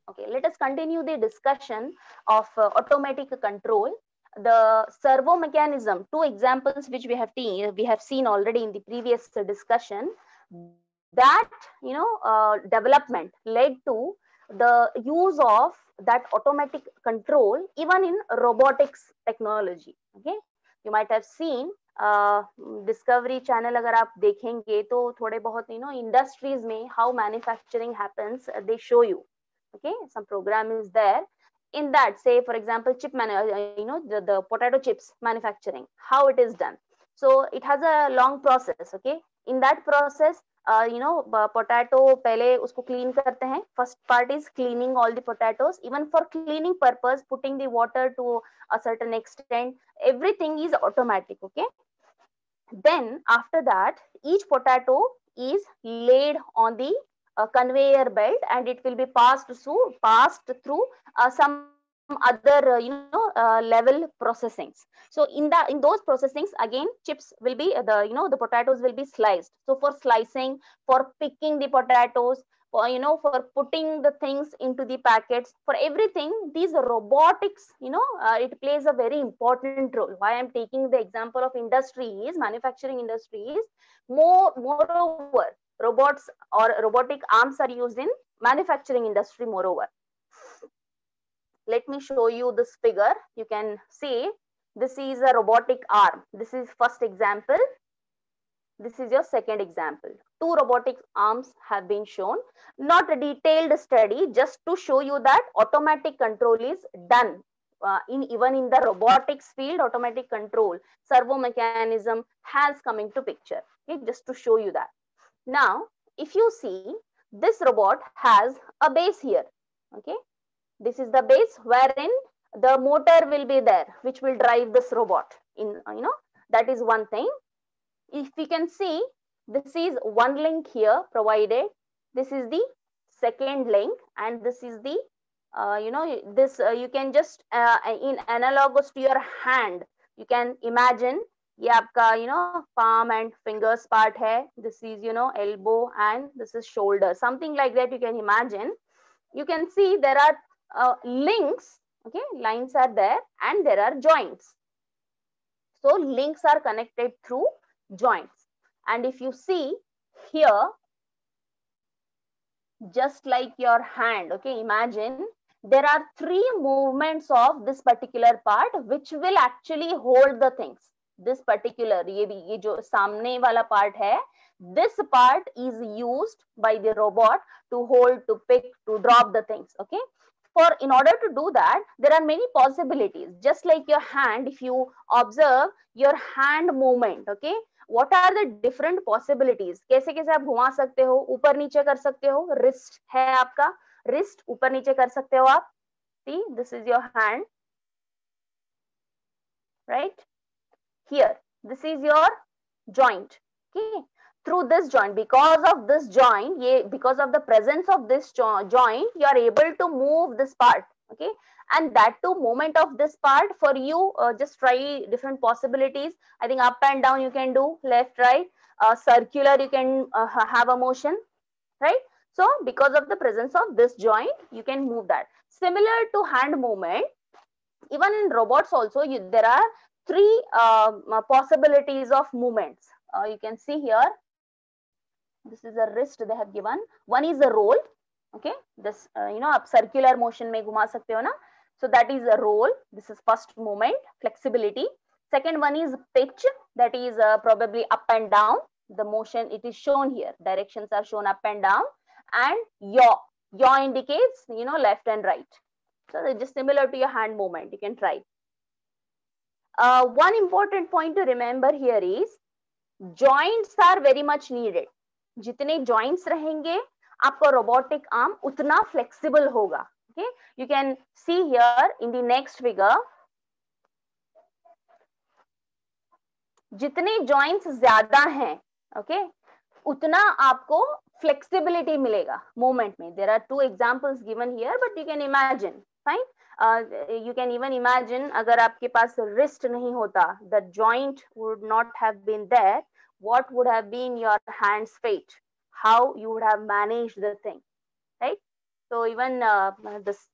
Okay, let us continue the discussion of automatic control. The servo mechanism, two examples which we have seen already in the previous discussion, that development led to the use of that automatic control even in robotics technology. Okay, you might have seen Discovery channel अगर आप देखेंगे तो थोड़े बहुत industries में how manufacturing happens they show you. Okay, some program is there. In that, say for example the potato chips manufacturing, how it is done. So it has a long process. Okay, in that process potato pehle usko clean karte hain. First part is cleaning all the potatoes. Even for cleaning purpose, putting the water to a certain extent, everything is automatic. Okay, then after that, each potato is laid on the conveyor belt, and it will be passed through some other level processings. So in those processings, again chips will be the potatoes will be sliced. So for slicing, for picking the potatoes, for putting the things into the packets, for everything, these robotics, it plays a very important role. Why I'm taking the example of industries, manufacturing industries, moreover, robots or robotic arms are used in manufacturing industry. Moreover, let me show you this figure. You can see this is a robotic arm. This is first example. This is your second example. Two robotic arms have been shown. Not a detailed study, just to show you that automatic control is done. Even in the robotics field, automatic control, servo mechanism has come into picture. Okay, just to show you that. Now, if you see, this robot has a base here. Okay, this is the base wherein the motor will be there, which will drive this robot. That is one thing. If we can see, this is one link here provided. This is the second link, and this is the you can just in analogous to your hand, you can imagine ये आपका palm and fingers part है. This is elbow, and this is shoulder, something like that. You can imagine. You can see there are links. Okay, lines are there, and there are joints. So links are connected through joints. And if you see here, just like your hand, okay, imagine there are three movements of this particular part which will actually hold the things. This particular ये जो सामने वाला part है, this part is used by the robot to hold, to pick, to drop the things. Okay, in order to do that, there are many possibilities. Just like your hand, if you observe your hand movement, okay, what are the different possibilities? कैसे कैसे आप घुमा सकते हो, ऊपर नीचे कर सकते हो. Wrist है आपका, wrist ऊपर नीचे कर सकते हो आप. See, this is your hand, right? Here, this is your joint. Okay, through this joint, because of this joint, because of the presence of this joint, you are able to move this part. Okay, and that too, movement of this part for you, just try different possibilities. I think up and down you can do, left, right, circular you can have a motion, right? So because of the presence of this joint, you can move that. Similar to hand movement, even in robots also, there are three possibilities of movements. You can see here, this is a wrist they have given. One is a roll. Okay, this आप circular motion में घुमा सकते हो ना. So that is a roll. This is first movement, flexibility. Second one is pitch. That is probably up and down. The motion, it is shown here. Directions are shown up and down. And yaw. Yaw indicates left and right. So they're just similar to your hand movement. You can try. One important point to remember here is joints are very much needed. जितने joints रहेंगे, आपका robotic arm उतना flexible होगा. Okay, you can see here in the next figure. जितने joints ज्यादा हैं, okay, उतना आपको flexibility मिलेगा movement में. There are two examples given here, but you can imagine. Fine. You can even imagine अगर आपके पास wrist नहीं होता, the joint would not have been there. What would have been your hand's fate? How you would have managed the thing, right? So even this,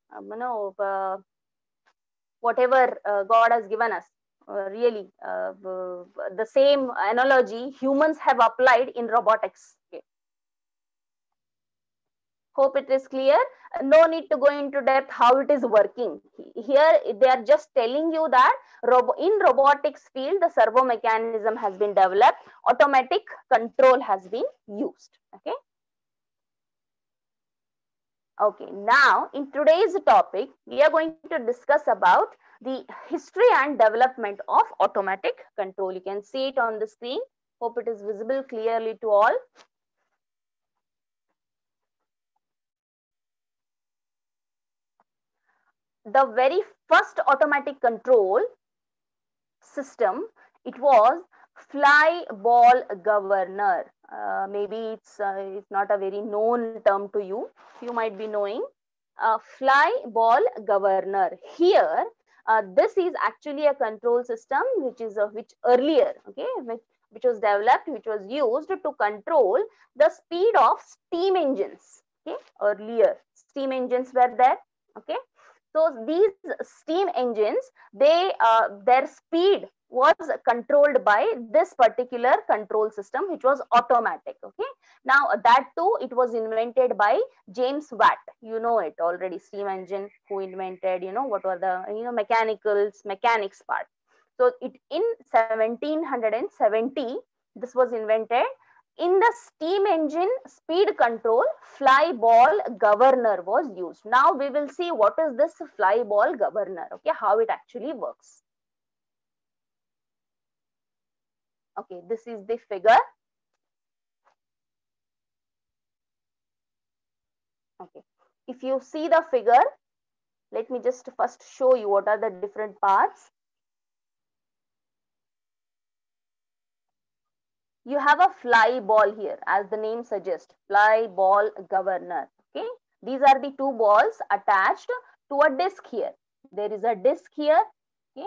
whatever God has given us, really, the same analogy humans have applied in robotics. Okay. Hope it is clear. No need to go into depth how it is working. Here they are just telling you that in robotics field, the servo mechanism has been developed, automatic control has been used. Okay. Okay, now in today's topic, we are going to discuss about the history and development of automatic control. You can see it on the screen. Hope it is visible clearly to all. The very first automatic control system, it was fly ball governor. Maybe it's not a very known term to you. You might be knowing fly ball governor. Here, this is actually a control system which is which earlier, okay, which was developed, which was used to control the speed of steam engines. Okay, earlier steam engines were there. Okay, so these steam engines, their speed was controlled by this particular control system, which was automatic. Okay, now that too, it was invented by James Watt. You know it already, steam engine, who invented, what were the, mechanics part. So it in 1770, this was invented. In the steam engine speed control, fly ball governor was used. Now we will see what is this fly ball governor, okay, how it actually works. Okay, this is the figure. Okay, if you see the figure, let me just first show you what are the different parts. You have a fly ball here, as the name suggests, fly ball governor. Okay, these are the two balls attached to a disc here. There is a disc here. Okay,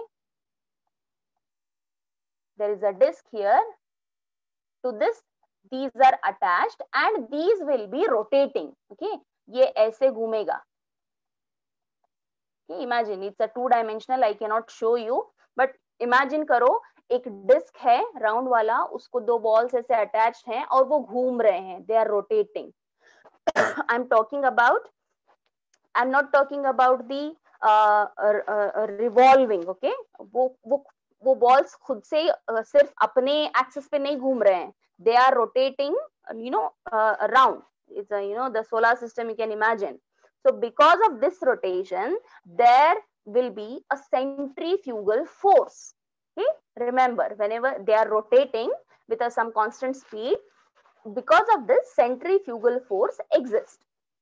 there is a disc here. To this, these are attached and these will be rotating. Okay, ये ऐसे घूमेगा. Okay, imagine it's a two-dimensional. I cannot show you, but imagine करो एक disc है round वाला, उसको दो balls ऐसे अटैच्ड हैं और वो घूम रहे हैं. They are rotating. I'm not talking about the revolving. Okay, वो balls खुद से सिर्फ अपने एक्सिस पे नहीं घूम रहे हैं. They are rotating, around. It's the solar system, you can imagine. So because of this rotation, there will be a centrifugal force. Okay, remember, whenever they are rotating with some constant speed, because of this, centrifugal force exists.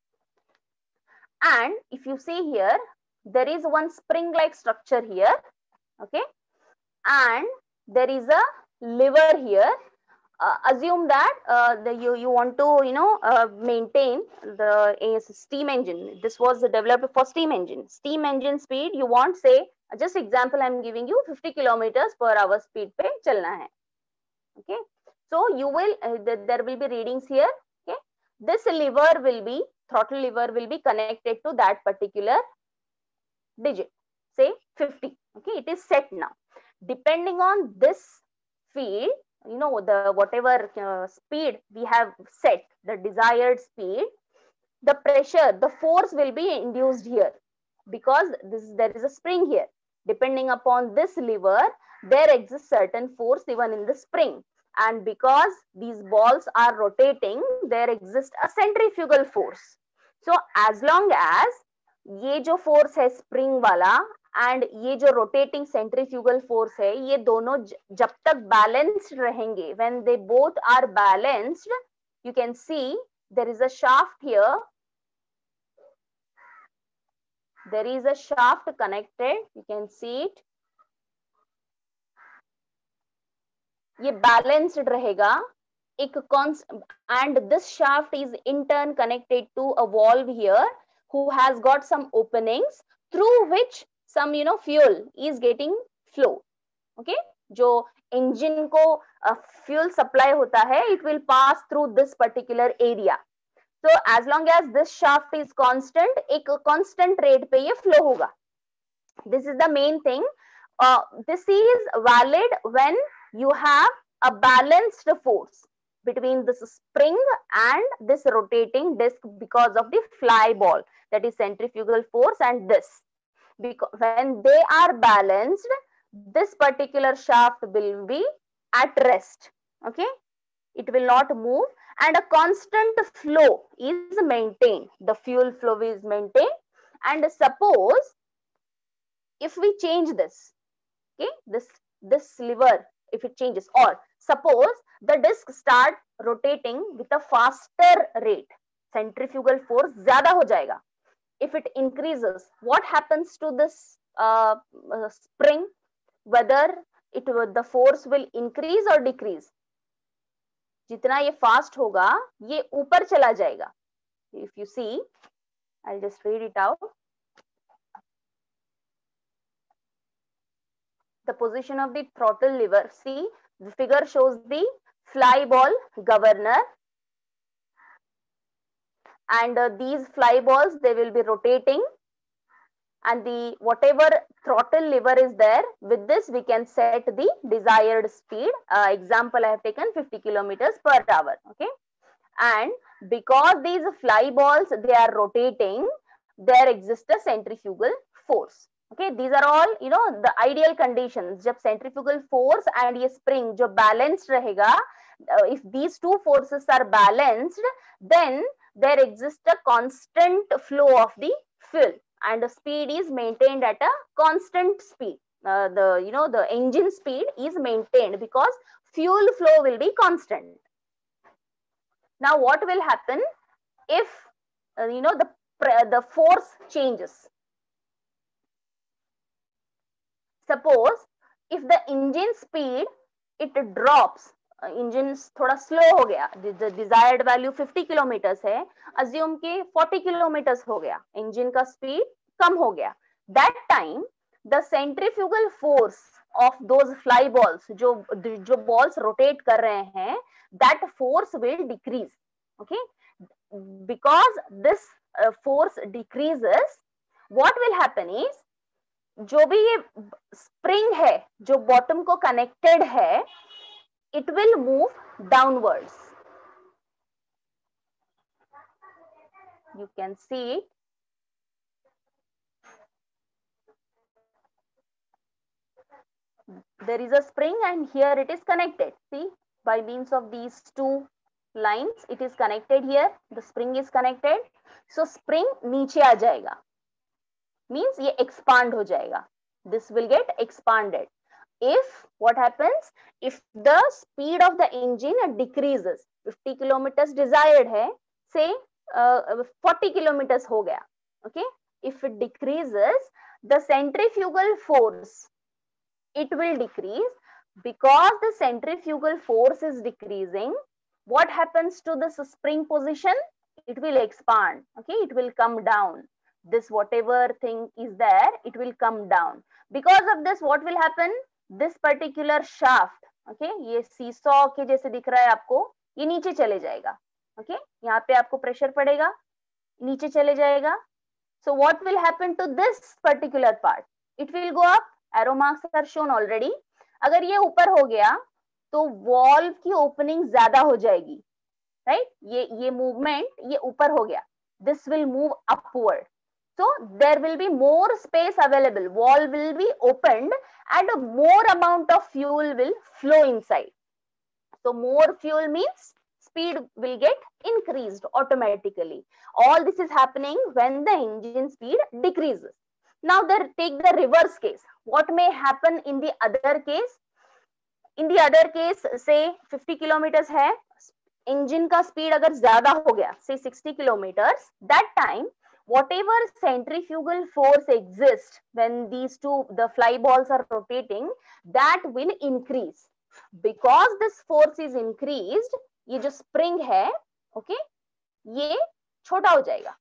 And if you see here, there is one spring-like structure here. Okay, and there is a lever here. Assume that you want to maintain the steam engine. This was developed for steam engine. Steam engine speed, you want, say, just example I'm giving you, 50 kilometers per hour speed पे चलना है. Okay, so you will there will be readings here. Okay, this lever will be, throttle lever will be connected to that particular digit, say 50. Okay, it is set now. Depending on this field, the whatever speed we have set, the desired speed, the pressure, the force will be induced here, because there is a spring here. Depending upon this lever, there exists certain force even in the spring, and because these balls are rotating, there exists a centrifugal force. So as long as ये जो force है spring वाला and ये जो rotating centrifugal force है, ये दोनों जब तक बैलेंस्ड रहेंगे, when they both are balanced, you can see there is a shaft here, there is a shaft connected, you can see it. ये बैलेंस्ड रहेगा एक and this shaft is in turn connected to a valve here who has got some openings through which some fuel is getting flow. Okay, जो engine को fuel supply होता है, it will pass through this particular area. So as long as this shaft is constant, एक constant rate पे ये flow होगा. This is the main thing. This is valid when you have a balanced force between this spring and this rotating disc because of the fly ball, that is centrifugal force, and this. Because when they are balanced, this particular shaft will be at rest. Okay, it will not move, and a constant flow is maintained. The fuel flow is maintained. And suppose if we change this, okay, this lever, if it changes, or suppose the disc start rotating with a faster rate, centrifugal force zyada ho jayega. If it increases, what happens to this spring? Whether the force will increase or decrease? जितना ये fast होगा, ये ऊपर चला जाएगा. If you see, I'll just read it out. The position of the throttle lever. See, the figure shows the fly ball governor, and these fly balls, they will be rotating, and the whatever throttle lever is there, with this we can set the desired speed. Example I have taken 50 kilometers per hour. Okay, and because these fly balls, they are rotating, there exists a centrifugal force. Okay, these are all, you know, the ideal conditions. जब centrifugal force and ये spring जो balanced रहेगा, if these two forces are balanced, then there exists a constant flow of the fuel, and the speed is maintained at a constant speed. The engine speed is maintained because fuel flow will be constant. Now, what will happen if the force changes? Suppose if the engine speed it drops, engine थोड़ा slow हो गया, the desired value 50 kilometers है, assume कि 40 kilometers हो गया, engine का speed कम हो गया. That time the centrifugal force of those fly balls, जो balls rotate कर रहे हैं, that force will decrease. Okay, because this force decreases, what will happen is, जो भी ये spring है जो bottom को connected है, it will move downwards. You can see it. There is a spring and here it is connected. See, by means of these two lines, it is connected here. The spring is connected. So spring नीचे आ जाएगा. Means ये expand हो जाएगा. This will get expanded. If what happens, if the speed of the engine decreases, 50 kilometers desired है, say 40 kilometers हो गया. Okay, if it decreases, the centrifugal force, it will decrease. Because the centrifugal force is decreasing, what happens to this spring position? It will expand. Okay, it will come down. This whatever thing is there, it will come down. Because of this, what will happen? This particular shaft, okay, ये seesaw के जैसे दिख रहा है आपको, ये नीचे चले जाएगा. Okay, यहाँ पे आपको pressure पड़ेगा, नीचे चले जाएगा. So what will happen to this particular part? It will go up. Arrow marks are shown already. अगर ये ऊपर हो गया, तो valve की opening ज्यादा हो जाएगी, right? ये movement ये ऊपर हो गया. This will move upward. So there will be more space available. Valve will be opened and a more amount of fuel will flow inside. So more fuel means speed will get increased automatically. All this is happening when the engine speed decreases. Now take the reverse case. What may happen in the other case? In the other case, say 50 kilometers है, engine का speed अगर ज़्यादा हो गया, say 60 kilometers, that time whatever centrifugal force exists when these two, the fly balls are rotating, that will increase. Because this force is increased, ये जो spring है, okay, ये छोटा हो जाएगा,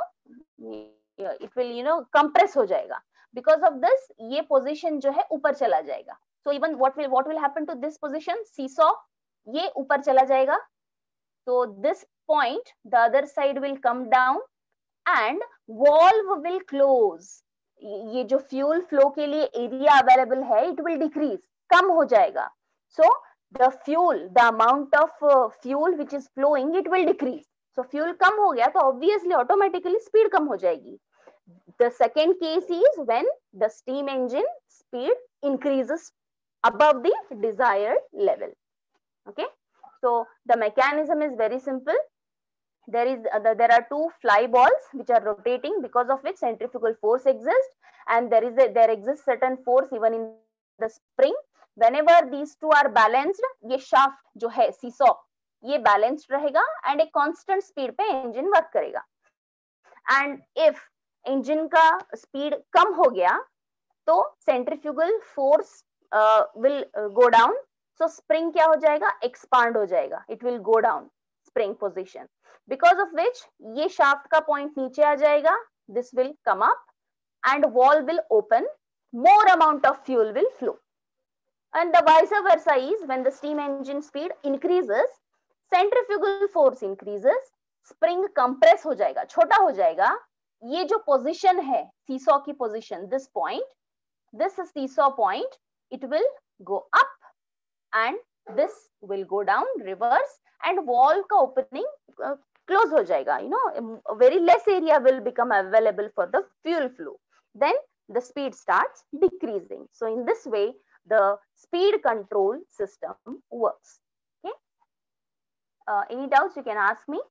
it will, compress हो जाएगा. Because of this, ये position जो है ऊपर चला जाएगा. So even what will happen to this position? Seesaw, ये ऊपर चला जाएगा. So this point, the other side will come down and valve will close. ये जो fuel flow के लिए area available है, it will decrease, कम हो जाएगा. So the fuel, the amount of fuel which is flowing, it will decrease. So fuel कम हो गया तो obviously automatically speed कम हो जाएगी. The second case is when the steam engine speed increases above the desired level. Okay, so the mechanism is very simple. There are two fly balls which are rotating, because of which centrifugal force exists, and there exists certain force even in the spring. Whenever these two are balanced, ये shaft जो है seesaw, ये balanced रहेगा and a constant speed पे engine work करेगा. And if engine का speed कम हो गया तो centrifugal force will go down. So spring क्या हो जाएगा? Expand हो जाएगा. It will go down, spring position. Because of which ये shaft का point नीचे आ जाएगा. This will come up and valve will open. More amount of fuel will flow. And the vice versa is when the steam engine speed increases, centrifugal force increases, spring compress हो जाएगा, छोटा हो जाएगा. ये जो position है seesaw की position, this point, this seesaw point, it will go up and this will go down, reverse, and valve का opening close हो जाएगा. You know, a very less area will become available for the fuel flow. Then the speed starts decreasing. So in this way, the speed control system works. Okay. Any doubts you can ask me?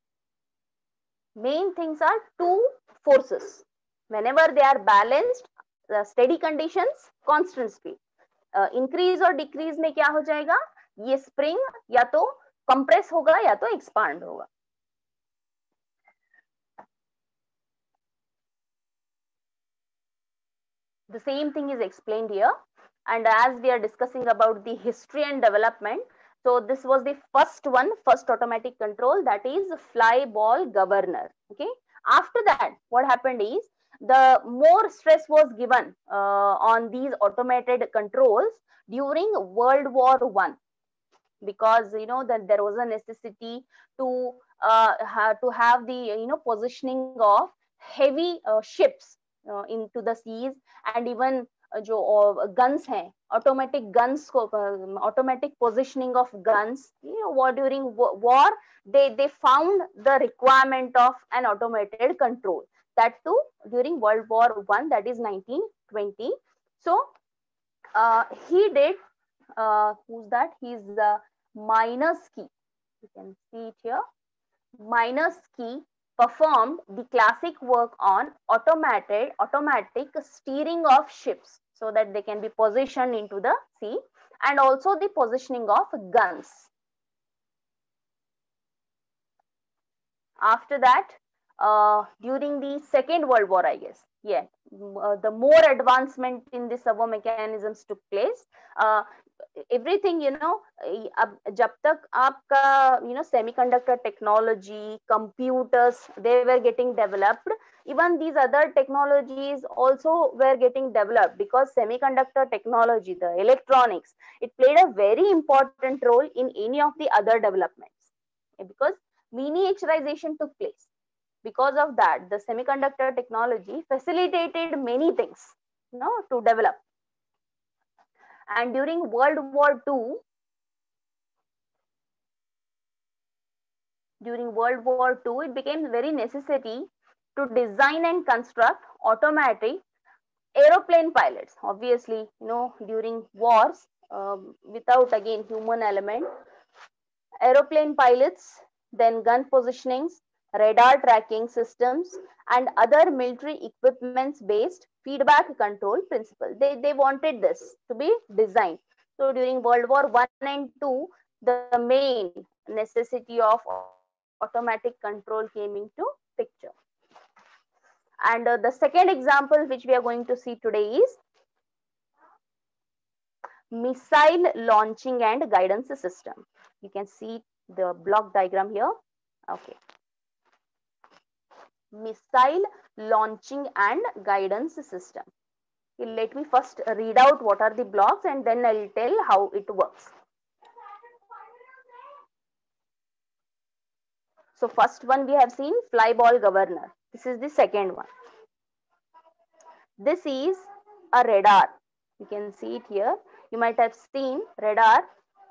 Main things are two forces. Whenever they are balanced, the steady conditions, constant speed. Increase or decrease में क्या हो जाएगा? ये spring या तो compress होगा या तो expand होगा. The same thing is explained here. And as we are discussing about the history and development, so this was the first automatic control, that is fly ball governor. Okay. After that, what happened is the more stress was given on these automated controls during World War I, because you know that there was a necessity to have the positioning of heavy ships into the seas, and even जो guns हैं, automatic guns को automatic positioning of guns, during war they found the requirement of an automated control, that too during World War I, that is 1920. So he did who's that? He's Minersky. You can see it here. Minersky performed the classic work on automatic steering of ships so that they can be positioned into the sea, and also the positioning of guns. After that, during the Second World War, I guess, yeah, the more advancement in the servo mechanisms took place. Everything, अब जब तक आपका semiconductor technology, computers, they were getting developed, even these other technologies also were getting developed, because semiconductor technology, the electronics, it played a very important role in any of the other developments, because miniaturization took place. Because of that, the semiconductor technology facilitated many things, to develop. And during World War II, it became very necessary to design and construct automatic aeroplane pilots. Obviously, during wars, without again human element, aeroplane pilots, then gun positionings, radar tracking systems, and other military equipments based feedback control principle. They wanted this to be designed. So during World War I and II, the main necessity of automatic control came into picture. And the second example which we are going to see today is missile launching and guidance system. You can see the block diagram here. Okay. Missile launching and guidance system. Let me first read out what are the blocks and then I'll tell how it works. So first one we have seen fly ball governor. This is the second one. This is a radar. You can see it here. You might have seen radar,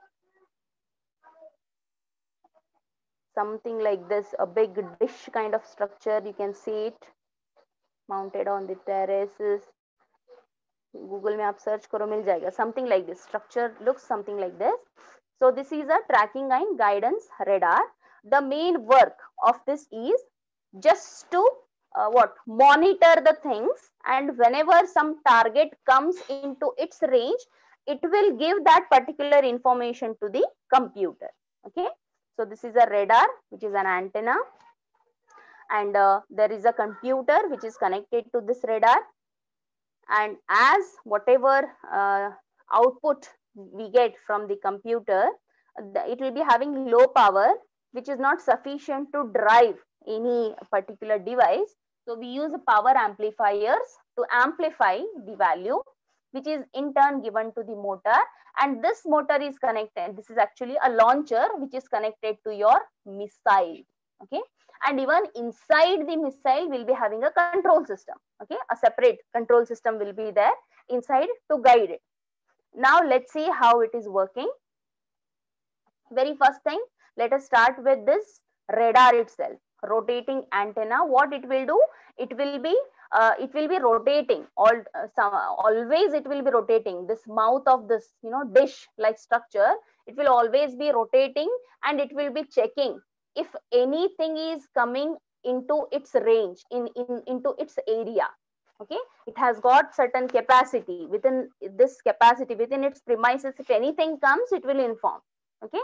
something like this, a big dish kind of structure. You can see it mounted on the terraces. Google में आप search करो मिल जाएगा. Something like this. Structure looks something like this. So this is a tracking and guidance radar. The main work of this is just to monitor the things, and whenever some target comes into its range, it will give that particular information to the computer. Okay, so this is a radar, which is an antenna, and there is a computer which is connected to this radar, and as whatever output we get from the computer, it will be having low power, which is not sufficient to drive any particular device. So we use power amplifiers to amplify the value, which is in turn given to the motor, and this motor is connected. This is actually a launcher which is connected to your missile. Okay, and even inside the missile will be having a control system. Okay, a separate control system will be there inside to guide it. Now let's see how it is working. Very first thing, let us start with this radar itself. Rotating antenna, what it will do, it will be rotating always. It will be rotating this mouth of this dish like structure. It will always be rotating, and it will be checking if anything is coming into its range, into its area. Okay, it has got certain capacity. Within this capacity, within its premises, if anything comes, it will inform. Okay,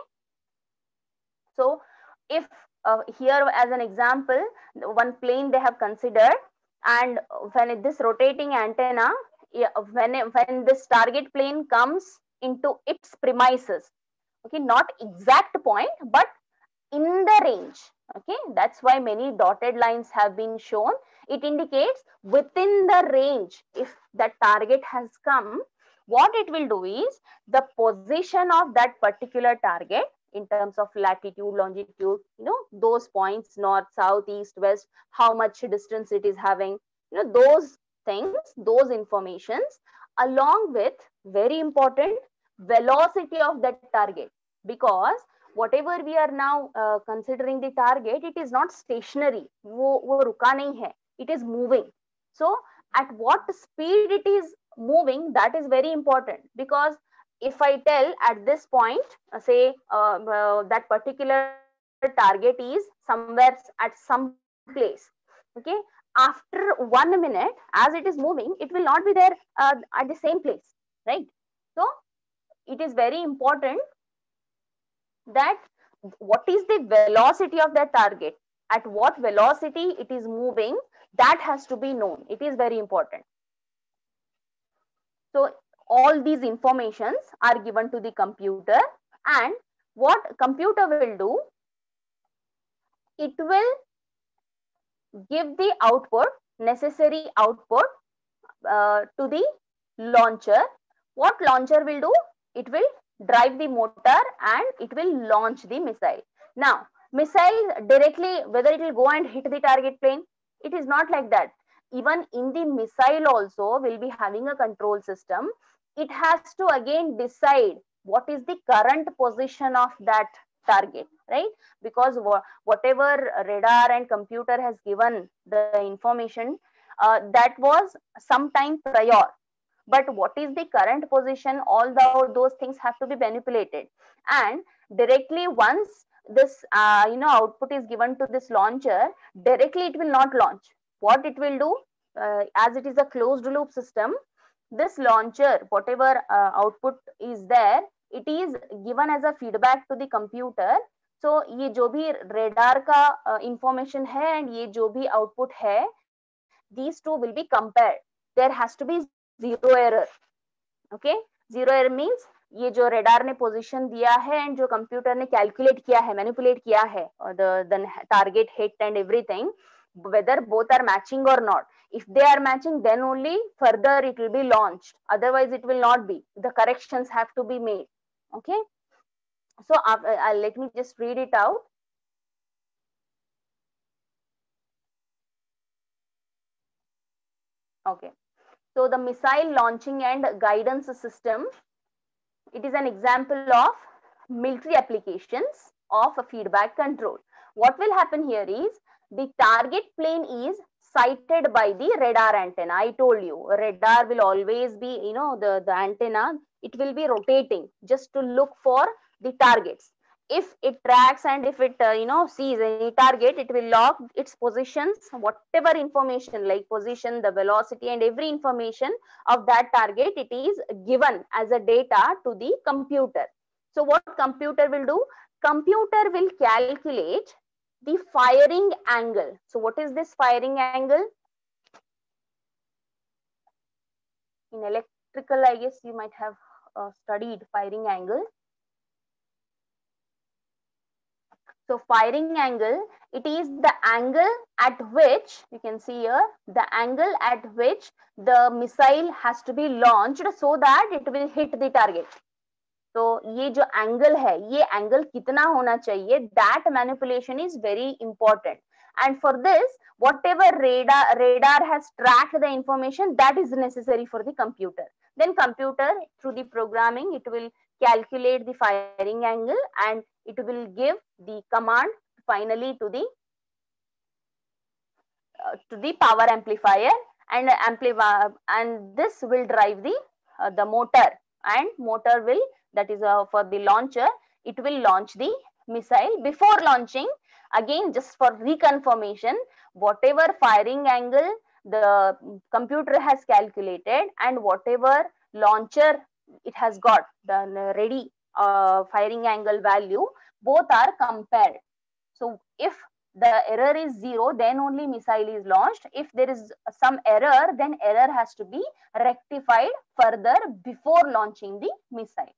so if here as an example, one plane they have considered, and when this rotating antenna, when this target plane comes into its premises, okay, not exact point, but in the range. Okay, that's why many dotted lines have been shown. It indicates within the range. If that target has come, what it will do is the position of that particular target in terms of latitude, longitude, those points, north, south, east, west, how much distance it is having, those things, those informations, along with, very important, velocity of that target. Because whatever we are now considering the target, it is not stationary. वो रुका नहीं है. It is moving. So at what speed it is moving, that is very important. Because if I tell at this point, say that particular target is somewhere at some place. Okay, after 1 minute, as it is moving, it will not be there at the same place, right? So it is very important that what is the velocity of that target, at what velocity it is moving, that has to be known. It is very important. So all these informations are given to the computer, and what computer will do, it will give the output, necessary output to the launcher. What launcher will do, it will drive the motor and it will launch the missile. Now missile directly, whether it will go and hit the target plane, it is not like that. Even in the missile also will be having a control system. It has to again decide what is the current position of that target, right? Because whatever radar and computer has given the information, that was some time prior. But what is the current position, all those things have to be manipulated, and directly once this output is given to this launcher, directly it will not launch. What it will do, as it is a closed loop system, this launcher, whatever output is there, it is given as a feedback to the computer. So ये जो भी radar का information है and ये जो भी output है, these two will be compared. There has to be zero error. Okay, zero error means ये जो radar ने position दिया है and जो computer ने calculate किया है, manipulate किया है, the target hit and everything, whether both are matching or not. If they are matching, then only further it will be launched. Otherwise, it will not be. The corrections have to be made. Okay. So let me just read it out. Okay. So the missile launching and guidance system, it is an example of military applications of a feedback control. What will happen here is the target plane is sighted by the radar antenna. I told you radar will always be, the antenna, it will be rotating just to look for the targets. If it tracks and if it sees any target, it will log its positions, whatever information like position, the velocity, and every information of that target, it is given as a data to the computer. So what computer will do? Computer will calculate the firing angle. So what is this firing angle? In electrical, I guess you might have studied firing angle. So firing angle, it is the angle at which, you can see here, the angle at which the missile has to be launched so that it will hit the target. तो ये जो angle है, ये angle कितना होना चाहिए, that manipulation is very important. And for this, whatever radar has tracked the information, that is necessary for the computer. Then computer, through the programming, it will calculate the firing angle and it will give the command finally to the power amplifier, and this will drive the motor, and motor will, that is for the launcher, it will launch the missile. Before launching, again just for reconfirmation, whatever firing angle the computer has calculated and whatever launcher it has got, the ready firing angle value, both are compared. So if the error is 0, then only missile is launched. If there is some error, then error has to be rectified further before launching the missile.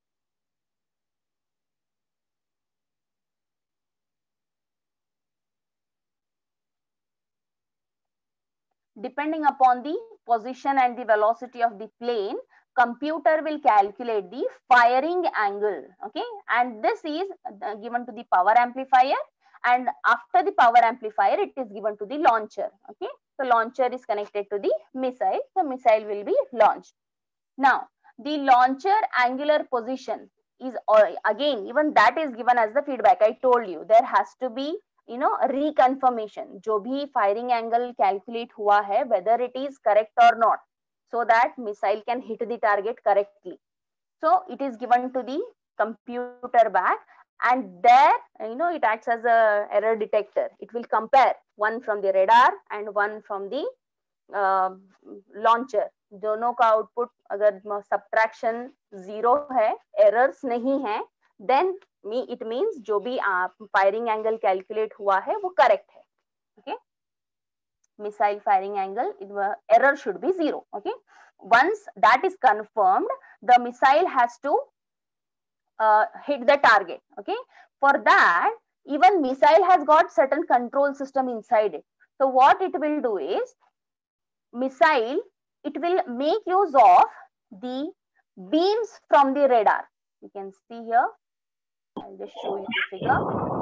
Depending upon the position and the velocity of the plane, computer will calculate the firing angle. Okay, and this is given to the power amplifier, and after the power amplifier, it is given to the launcher. Okay, so launcher is connected to the missile, so missile will be launched. Now the launcher angular position is again, even that is given as the feedback. I told you there has to be reconfirmation, जो भी firing angle calculate हुआ है, whether it is correct or not, so that missile can hit the target correctly. So it is given to the computer back, and there it acts as a error detector. It will compare one from the radar and one from the launcher. दोनों का output अगर subtraction 0 है, errors नहीं है, then it means जो भी firing angle calculate हुआ है वो correct है. Okay, missile firing angle, error should be 0. Okay, once that is confirmed, the missile has to hit the target. Okay, for that, even missile has got certain control system inside it. So what it will do is, missile, it will make use of the beams from the radar. You can see here, I'll just show you the figure.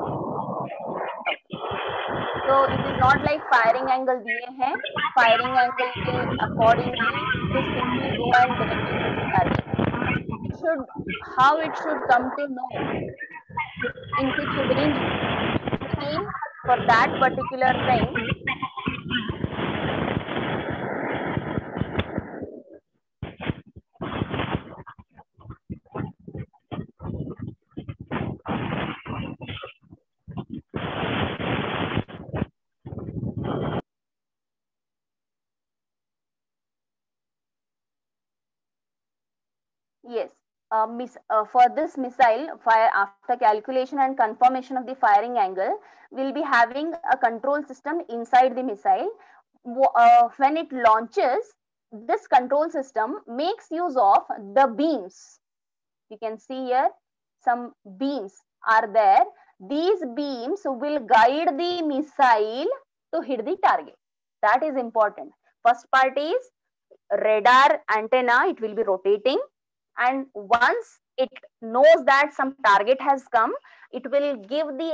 So it is not like firing angle दिए हैं, firing angle will accordingly to simply go and direct the target. How it should come to know in which range for that particular thing. Yes, for this missile, fire after calculation and confirmation of the firing angle, will be having a control system inside the missile. When it launches, this control system makes use of the beams. You can see here some beams are there. These beams will guide the missile to hit the target. That is important. First part is radar antenna, it will be rotating, and once it knows that some target has come, it will give the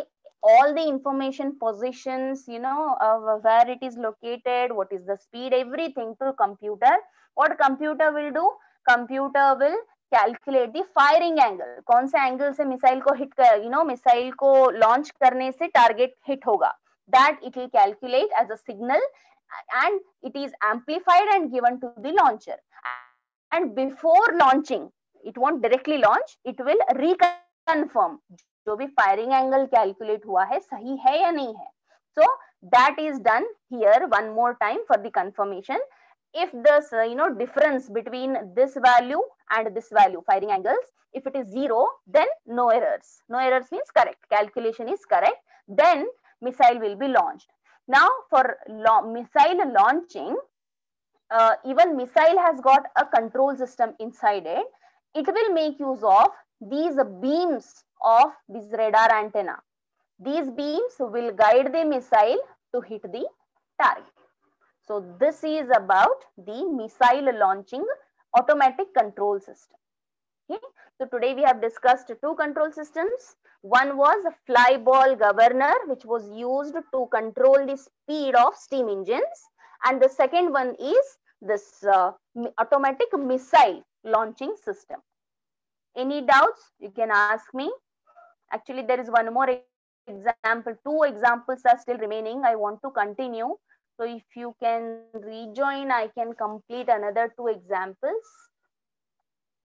all the information, positions, where it is located, what is the speed, everything to computer. What computer will do? Computer will calculate the firing angle. कौन से angle से missile को hit कर, missile को launch करने से target hit होगा. That it will calculate as a signal, and it is amplified and given to the launcher. And before launching, it won't directly launch, it will reconfirm जो भी firing angle calculate हुआ है सही है या नहीं है. So that is done here one more time for the confirmation. If the difference between this value and this value, firing angles, if it is 0, then no errors. No errors means correct, calculation is correct. Then missile will be launched. Now for missile launching, even missile has got a control system inside it. It will make use of these beams of this radar antenna. These beams will guide the missile to hit the target. So this is about the missile launching automatic control system. Okay. So today we have discussed two control systems. One was a fly ball governor, which was used to control the speed of steam engines. And the second one is this automatic missile launching system. Any doubts? You can ask me. Actually, there is one more example. Two examples are still remaining. I want to continue. So if you can rejoin, I can complete another two examples.